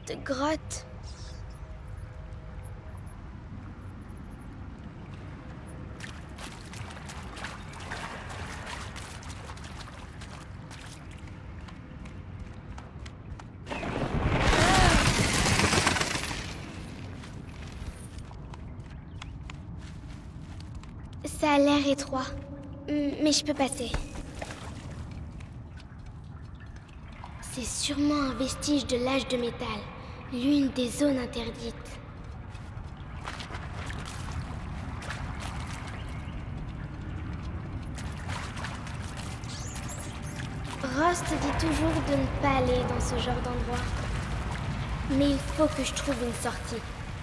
Cette grotte... Ça a l'air étroit, mais je peux passer. C'est sûrement un vestige de l'âge de métal, l'une des zones interdites. Rost dit toujours de ne pas aller dans ce genre d'endroit. Mais il faut que je trouve une sortie.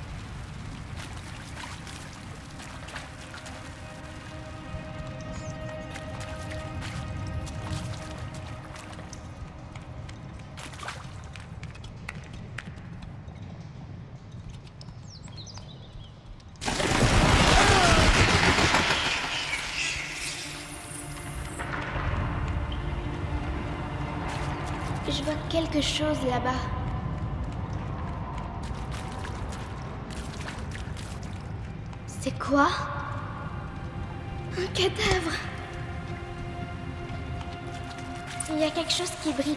Je vois quelque chose là-bas. C'est quoi? Un cadavre! Il y a quelque chose qui brille.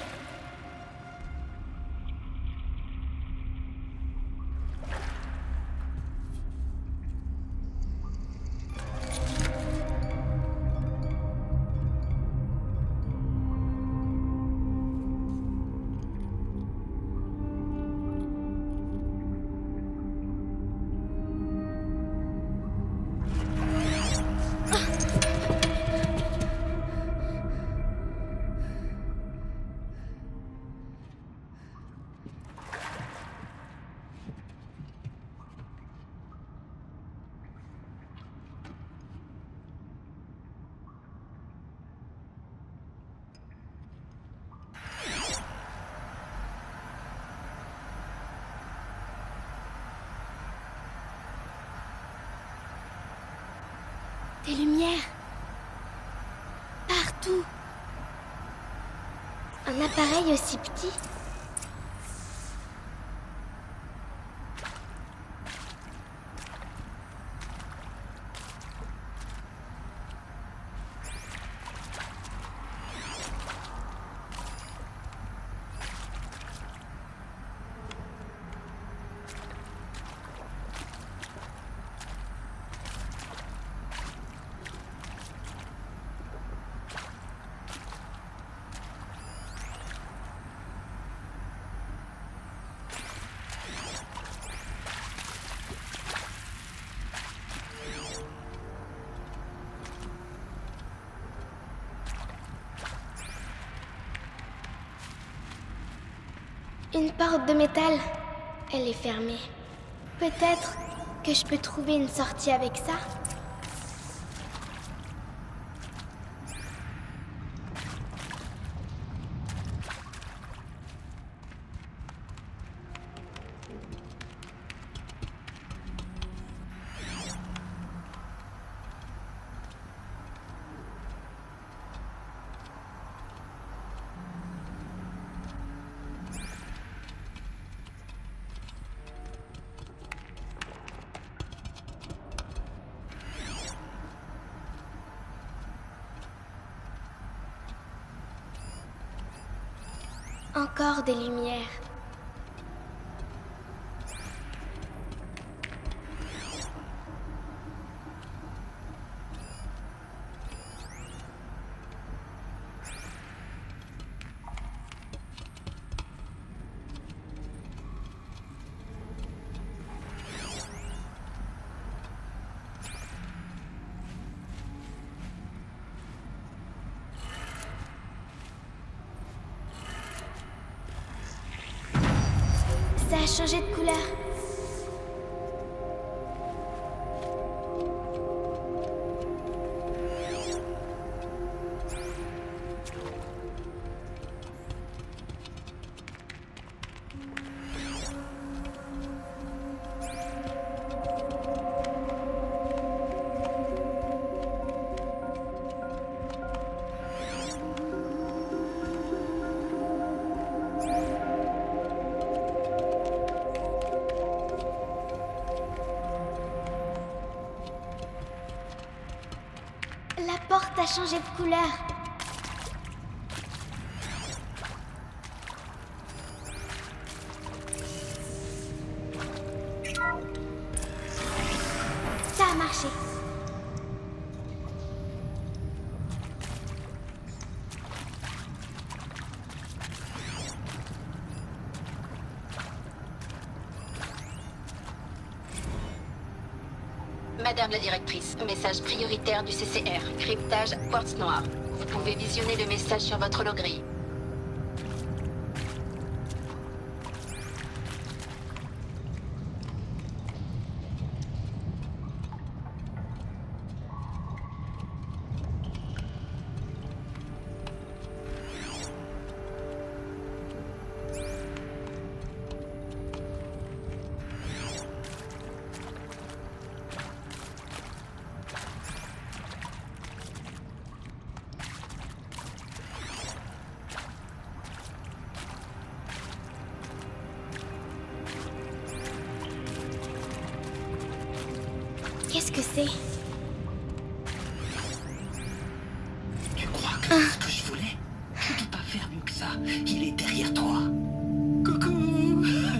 Des lumières. Partout. Un appareil aussi petit. Une porte de métal. Elle est fermée. Peut-être que je peux trouver une sortie avec ça? Encore des lumières. Ça a changé de couleur. t'as changé de couleur. Ça a marché. Madame la directrice, message prioritaire du CCR, cryptage quartz noir. Vous pouvez visionner le message sur votre logerie. Qu'est-ce que c'est? Tu crois que c'est ce que je voulais? Tu peux pas faire mieux que ça. Il est derrière toi. Coucou.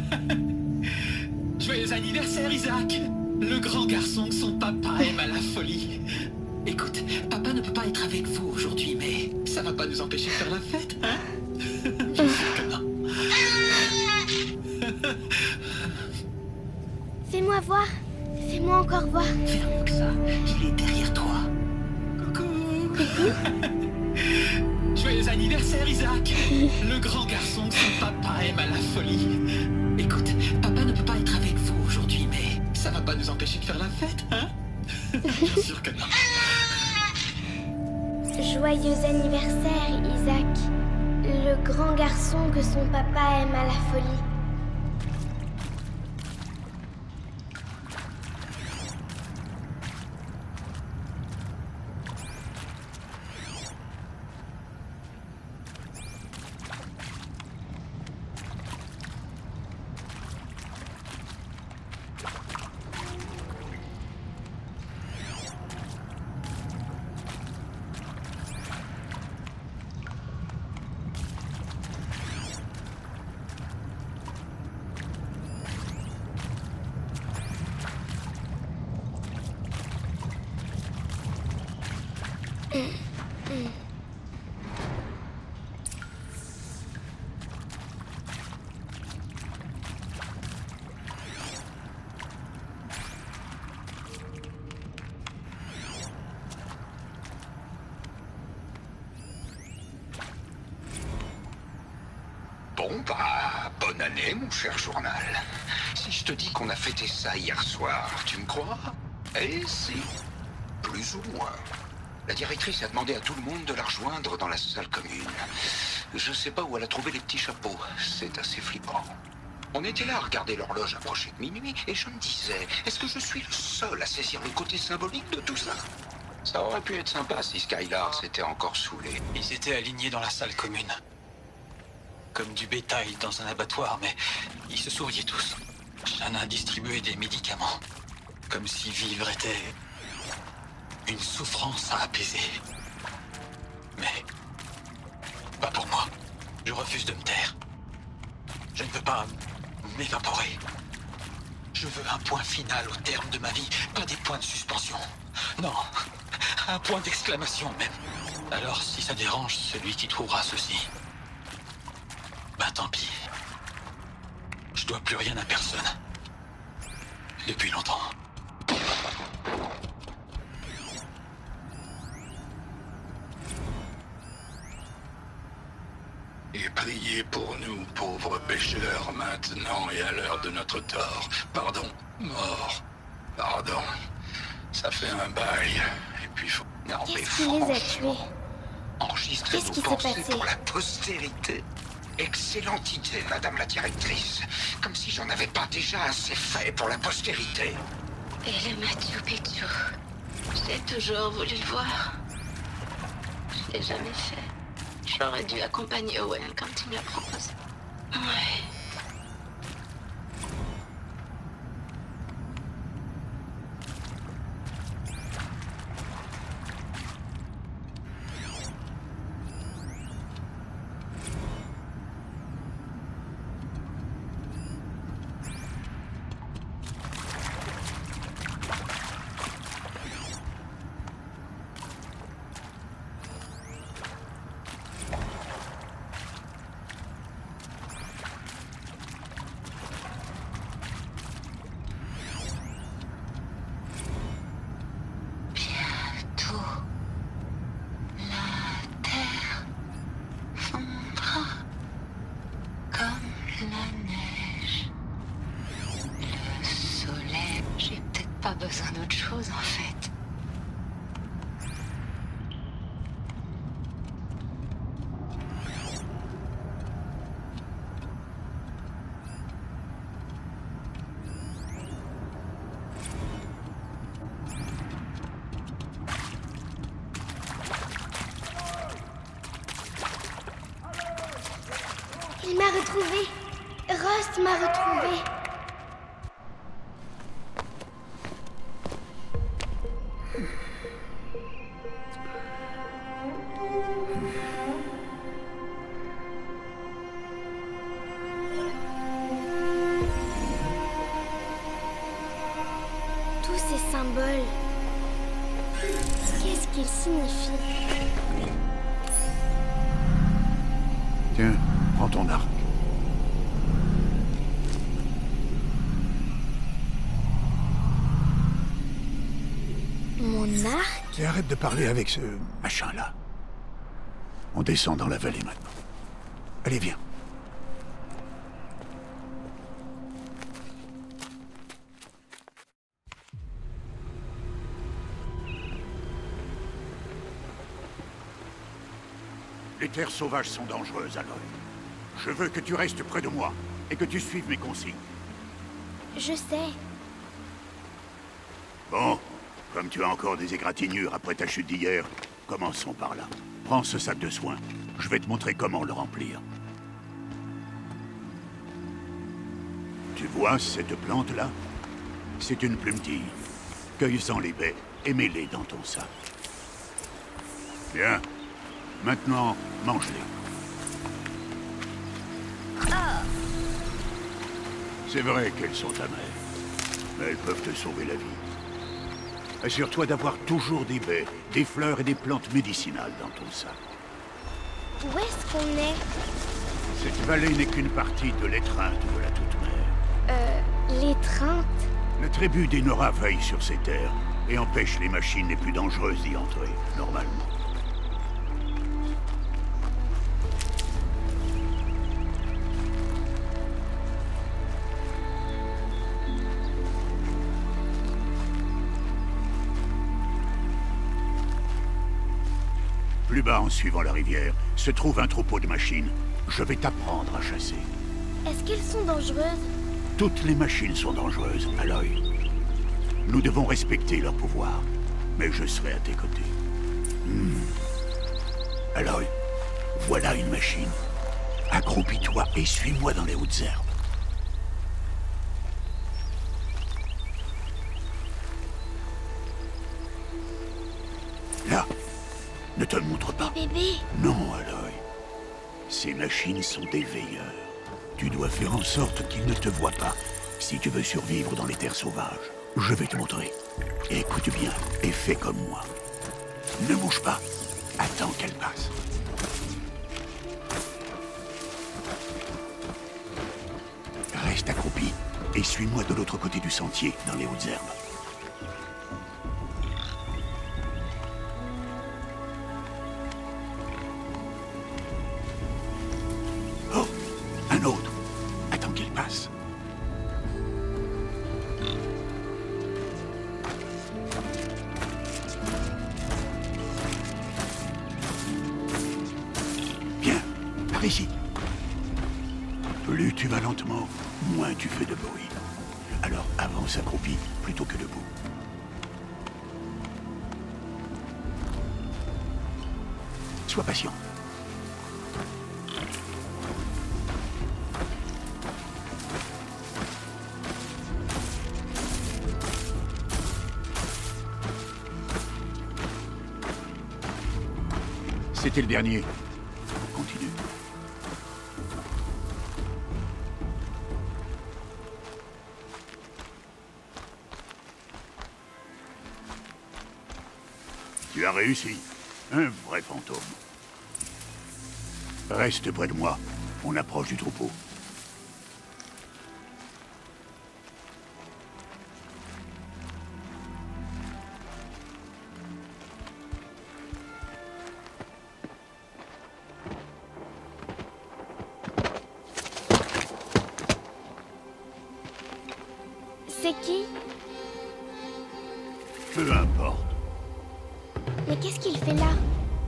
Joyeux anniversaire, Isaac. Le grand garçon que son papa aime à la folie. Écoute, papa ne peut pas être avec vous aujourd'hui, mais ça va pas nous empêcher de faire la fête, hein? Je sais que non. Fais-moi voir. Fais-moi encore voir. Faire mieux que ça. Il est derrière toi. Coucou. Joyeux anniversaire, Isaac. Le grand garçon que son papa aime à la folie. Écoute, papa ne peut pas être avec vous aujourd'hui, mais ça va pas nous empêcher de faire la fête, hein? Bien sûr que non. Joyeux anniversaire, Isaac. Le grand garçon que son papa aime à la folie. Bon, bah, bonne année, mon cher journal. Si je te dis qu'on a fêté ça hier soir, tu me crois? Eh si, plus ou moins. La directrice a demandé à tout le monde de la rejoindre dans la salle commune. Je sais pas où elle a trouvé les petits chapeaux, c'est assez flippant. On était là à regarder l'horloge approcher de minuit, et je me disais, est-ce que je suis le seul à saisir le côté symbolique de tout ça? Ça aurait pu être sympa si Skylar s'était encore saoulé. Ils étaient alignés dans la salle commune. Comme du bétail dans un abattoir, mais ils se souriaient tous. Shanna distribuait des médicaments. Comme si vivre était une souffrance à apaiser. Mais pas pour moi. Je refuse de me taire. Je ne veux pas m'évaporer. Je veux un point final au terme de ma vie, pas des points de suspension. Non, un point d'exclamation même. Alors si ça dérange celui qui trouvera ceci, bah tant pis. Je dois plus rien à personne. Depuis longtemps. Et priez pour nous, pauvres pécheurs, maintenant et à l'heure de notre tort. Pardon, mort. Pardon. Ça fait un bail. Et puis faut... Non, mais Qu'est-ce qui les a tués? franchement, enregistrer Qu'est-ce nos qui s'est pensées passé? pour la postérité. Excellente idée, madame la directrice. Comme si j'en avais pas déjà assez fait pour la postérité. Et le Machu Picchu. J'ai toujours voulu le voir. Je l'ai jamais fait. J'aurais dû accompagner Owen quand il me l'a proposé. Ouais. pas besoin d'autre chose, en fait. Il m'a retrouvé. Rust m'a retrouvé. Tous ces symboles, qu'est-ce qu'ils signifient? Tiens, prends ton arc. Mon arc? Et arrête de parler avec ce machin-là. On descend dans la vallée maintenant. Allez, viens. Les terres sauvages sont dangereuses, Aloy. Je veux que tu restes près de moi et que tu suives mes consignes. Je sais. Bon, comme tu as encore des égratignures après ta chute d'hier, commençons par là. Prends ce sac de soins. Je vais te montrer comment le remplir. Tu vois cette plante-là? C'est une plumetille. Cueille-en les baies et mets-les dans ton sac. Bien. Maintenant, mange-les. C'est vrai qu'elles sont amères, mais elles peuvent te sauver la vie. Assure-toi d'avoir toujours des baies, des fleurs et des plantes médicinales dans ton sac. Où est-ce qu'on est? Cette vallée n'est qu'une partie de l'étreinte de la Toute-Mère. L'étreinte? La tribu des Nora veille sur ces terres et empêche les machines les plus dangereuses d'y entrer, normalement. Plus bas, en suivant la rivière, se trouve un troupeau de machines. Je vais t'apprendre à chasser. Est-ce qu'elles sont dangereuses? Toutes les machines sont dangereuses, Aloy. Nous devons respecter leur pouvoir, mais je serai à tes côtés. Aloy, voilà une machine. Accroupis-toi et suis-moi dans les hautes herbes. Là. Ne te montre pas. Bébé. Non, Aloy. Ces machines sont des veilleurs. Tu dois faire en sorte qu'ils ne te voient pas si tu veux survivre dans les terres sauvages. Je vais te montrer. Écoute bien et fais comme moi. Ne bouge pas. Attends qu'elle passe. Reste accroupi et suis-moi de l'autre côté du sentier, dans les hautes herbes. Oh, un autre. Attends qu'il passe. Bien, par ici. Plus tu vas lentement, moins tu fais de bruit. Alors avance accroupi plutôt que debout. Sois patient. C'était le dernier. Continue. Tu as réussi. Un vrai fantôme. Reste près de moi. On approche du troupeau. C'est qui? Peu importe. Mais qu'est-ce qu'il fait là?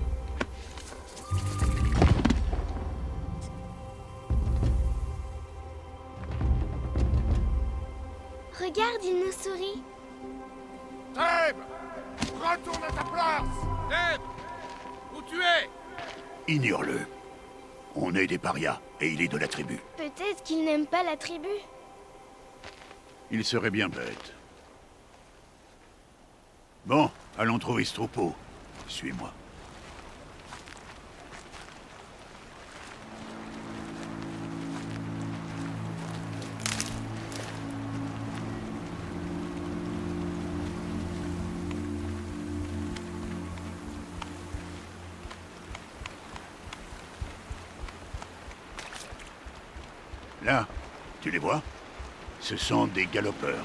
Regarde, il nous sourit. Neb! Retourne à ta place! Neb! Où tu es? Ignore-le. On est des parias, et il est de la tribu. Peut-être qu'il n'aime pas la tribu. Il serait bien bête. Bon, allons trouver ce troupeau. Suis-moi. Là, tu les vois? Ce sont des galopeurs.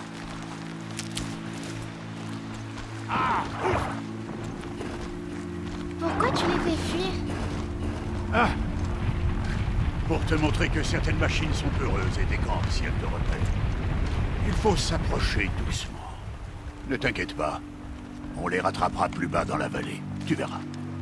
Pourquoi tu les fais fuir? Ah! Pour te montrer que certaines machines sont peureuses et décampent si elles te repèrent. Il faut s'approcher doucement. Ne t'inquiète pas. On les rattrapera plus bas dans la vallée. Tu verras.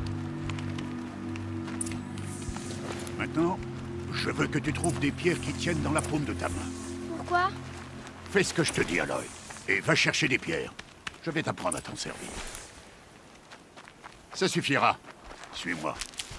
Maintenant, je veux que tu trouves des pierres qui tiennent dans la paume de ta main. Pourquoi? Fais ce que je te dis, Aloy. Et va chercher des pierres. Je vais t'apprendre à t'en servir. Ça suffira. Suis-moi.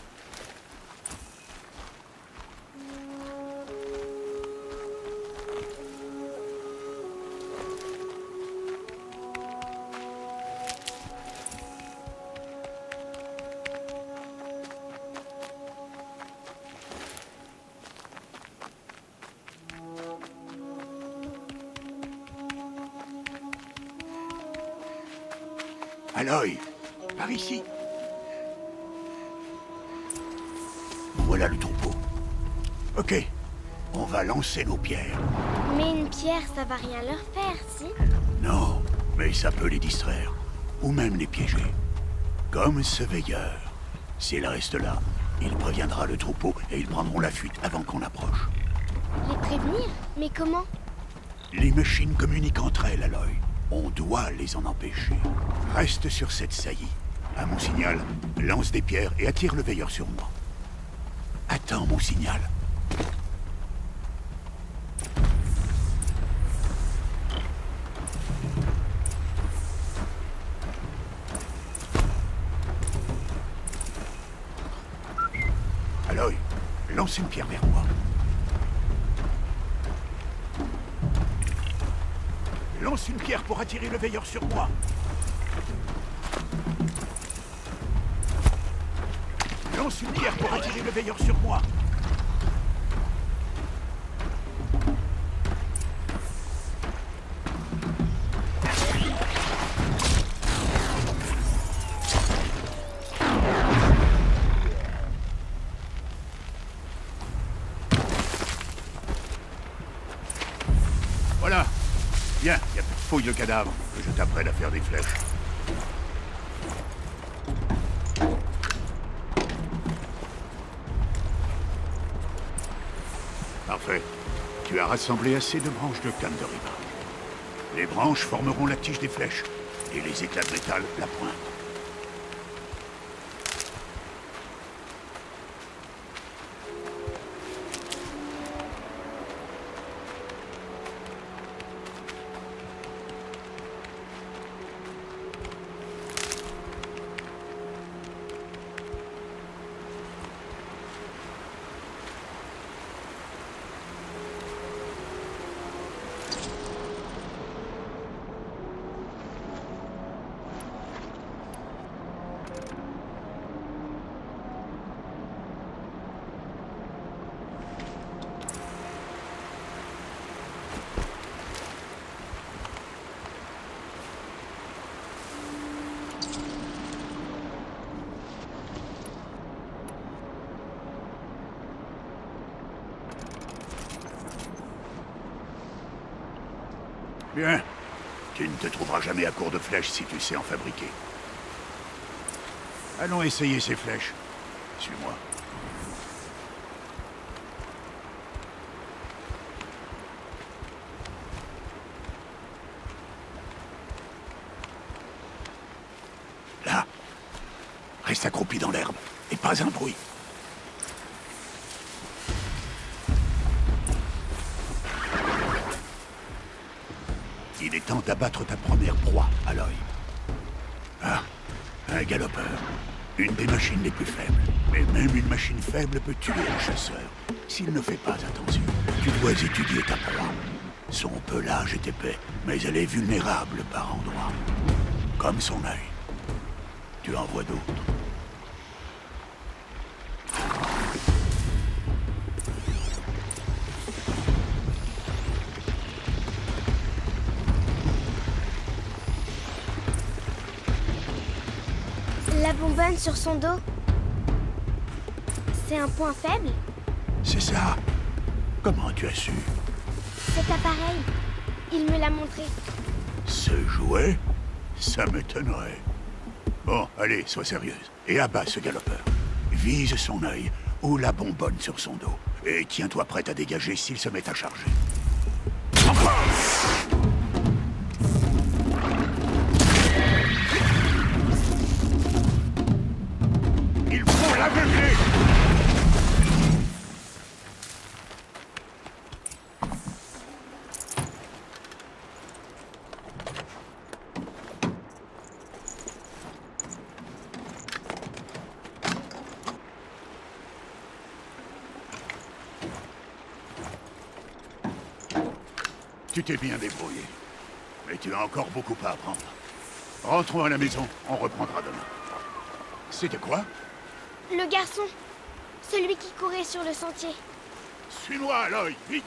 Aloy, par ici. Voilà le troupeau. Ok, on va lancer nos pierres. Mais une pierre, ça va rien leur faire, si? Non, mais ça peut les distraire. Ou même les piéger. Comme ce veilleur. S'il reste là, il préviendra le troupeau et ils prendront la fuite avant qu'on approche. Les prévenir? Mais comment? Les machines communiquent entre elles, Aloy. On doit les en empêcher. Reste sur cette saillie. À mon signal, lance des pierres et attire le veilleur sur moi. Attends mon signal. Aloy, lance une pierre vers moi. Lance une pierre pour attirer le veilleur sur moi. Lance une pierre pour attirer le veilleur sur moi. Voilà. Viens, fouille le cadavre, que je t'apprenne à faire des flèches. Parfait. Tu as rassemblé assez de branches de canne de rivage. Les branches formeront la tige des flèches, et les éclats de métal la pointe. Bien. Tu ne te trouveras jamais à court de flèches si tu sais en fabriquer. Allons essayer ces flèches. Suis-moi. Reste accroupi dans l'herbe, et pas un bruit. Il est temps d'abattre ta première proie, Aloy. Ah, un galopeur. Une des machines les plus faibles. Mais même une machine faible peut tuer un chasseur. S'il ne fait pas attention, tu dois étudier ta proie. Son pelage est épais, mais elle est vulnérable par endroits. Comme son œil. Tu en vois d'autres. La bonbonne sur son dos, c'est un point faible? C'est ça. Comment tu as su? Cet appareil, il me l'a montré. Ce jouet? Ça m'étonnerait. Bon, allez, sois sérieuse. Et abat ce galopeur. Vise son œil ou la bonbonne sur son dos. Et tiens-toi prête à dégager s'il se met à charger. Encore! Il faut l'aveugler! Tu t'es bien débrouillé. Mais tu as encore beaucoup à apprendre. Rentrons à la maison, on reprendra demain. C'était quoi? Le garçon, celui qui courait sur le sentier. Suis-moi, Aloy, vite!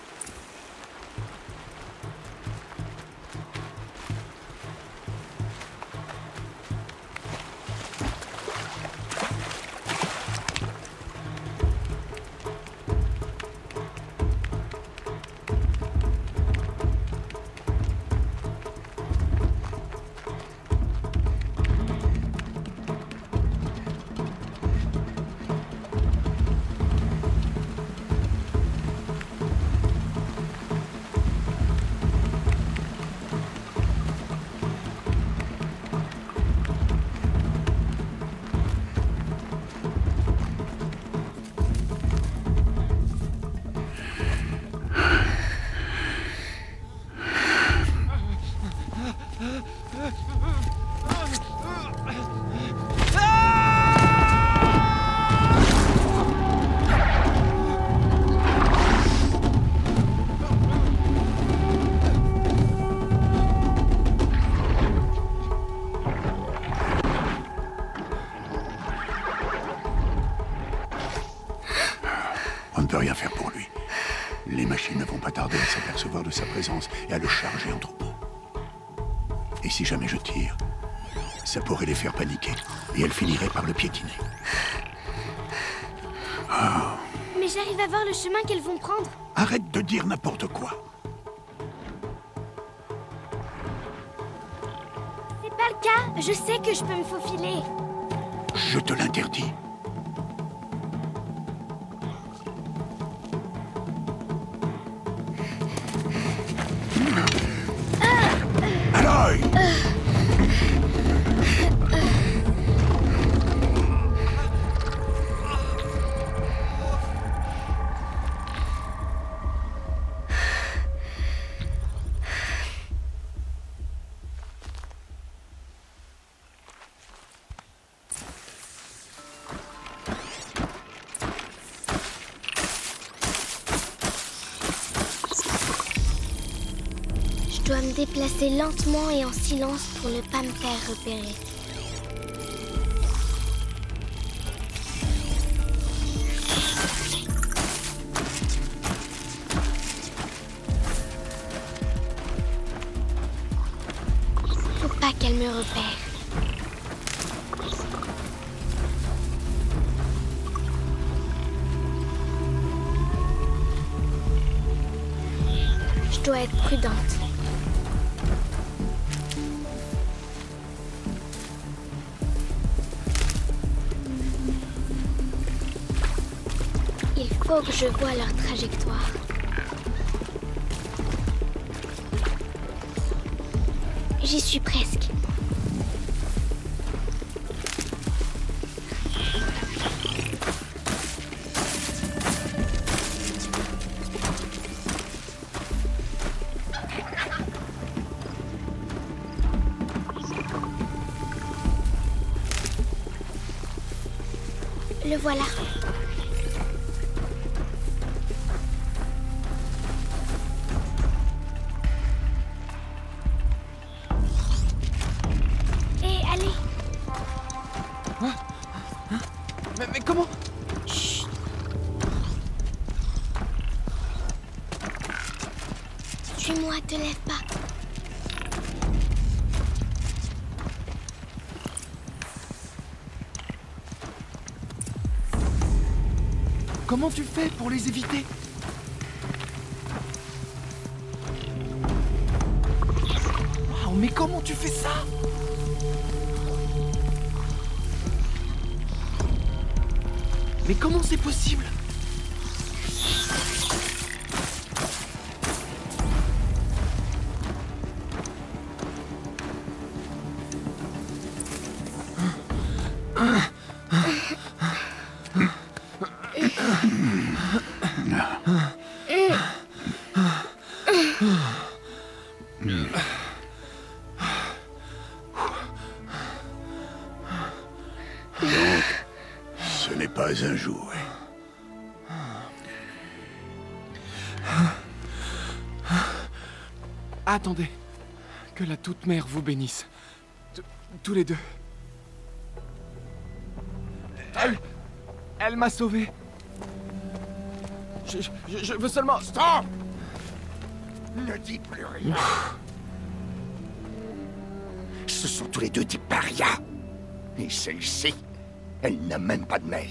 On ne peut rien faire pour lui. Les machines ne vont pas tarder à s'apercevoir de sa présence et à le charger en troupeau. Et si jamais je tire, ça pourrait les faire paniquer et elles finiraient par le piétiner. Oh. Mais j'arrive à voir le chemin qu'elles vont prendre. Arrête de dire n'importe quoi. C'est pas le cas. Je sais que je peux me faufiler. Je te l'interdis. Aloy! Je dois me déplacer lentement et en silence pour ne pas me faire repérer. Faut pas qu'elle me repère. Je dois être prudente. Il faut que je voie leur trajectoire. J'y suis presque. Le voilà. Hé, allez. Mais comment? Chut. Suis-moi, te lève pas. Comment tu fais pour les éviter? Waouh, mais comment tu fais ça? Mais comment c'est possible? Ce n'est pas un jouet. Attendez. Que la toute-mère vous bénisse. Tous les deux. Elle m'a sauvé. Je veux seulement... Stop! Ne dis plus rien. Ce sont tous les deux des parias. Et celle-ci, elle n'a même pas de mère.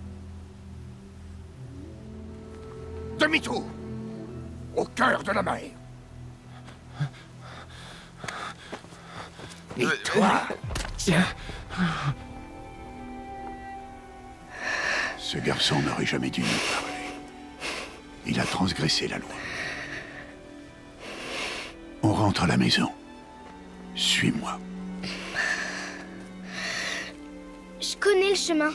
Demi-tour! Au cœur de la mer. Et toi, tiens. Ce garçon n'aurait jamais dû nous parler. Il a transgressé la loi. On rentre à la maison. Suis-moi. Je connais le chemin.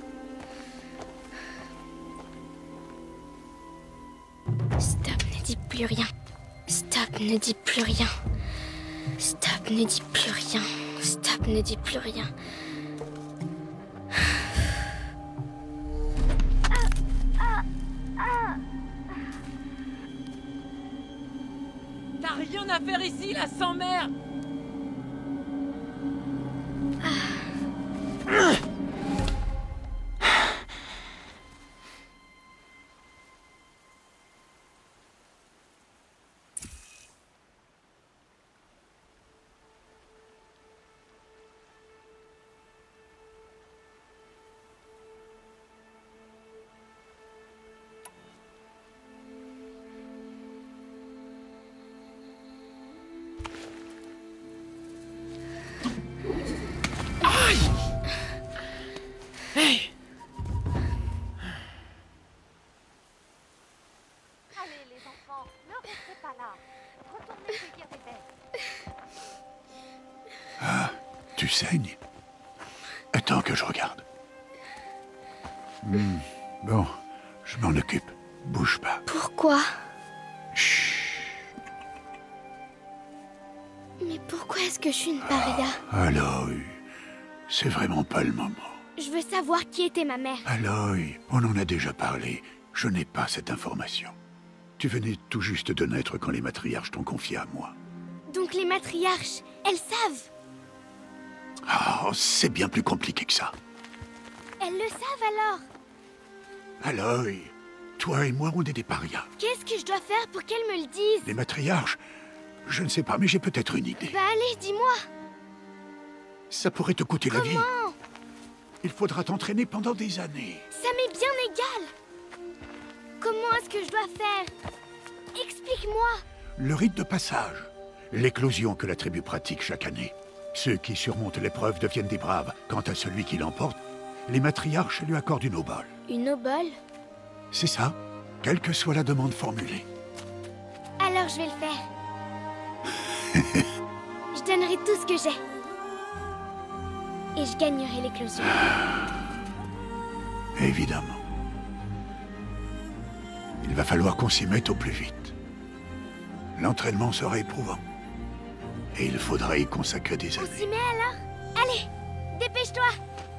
Stop, ne dis plus rien. Stop, ne dis plus rien. Stop, ne dis plus rien. Stop, ne dis plus rien. T'as rien à faire ici, la sans-mère! Tu saignes? Attends que je regarde. Bon, je m'en occupe. Bouge pas. Pourquoi? Chut. Mais pourquoi est-ce que je suis une paria? Aloy, c'est vraiment pas le moment. Je veux savoir qui était ma mère. Aloy, on en a déjà parlé. Je n'ai pas cette information. Tu venais tout juste de naître quand les matriarches t'ont confié à moi. Donc les matriarches, elles savent. Oh, c'est bien plus compliqué que ça. Elles le savent alors. Aloy, toi et moi, on est des parias. Qu'est-ce que je dois faire pour qu'elles me le disent? Les matriarches, je ne sais pas, mais j'ai peut-être une idée. Bah allez, dis-moi. Ça pourrait te coûter la vie. Comment? Il faudra t'entraîner pendant des années. Ça m'est bien égal. Comment est-ce que je dois faire? Explique-moi. Le rite de passage. L'éclosion que la tribu pratique chaque année. Ceux qui surmontent l'épreuve deviennent des braves. Quant à celui qui l'emporte, les matriarches lui accordent une obole. Une obole? C'est ça, quelle que soit la demande formulée. Alors je vais le faire. Je donnerai tout ce que j'ai. Et je gagnerai l'éclosion. Évidemment. Il va falloir qu'on s'y mette au plus vite. L'entraînement sera éprouvant. Et il faudra y consacrer des On années. s'y met alors? Allez, dépêche-toi.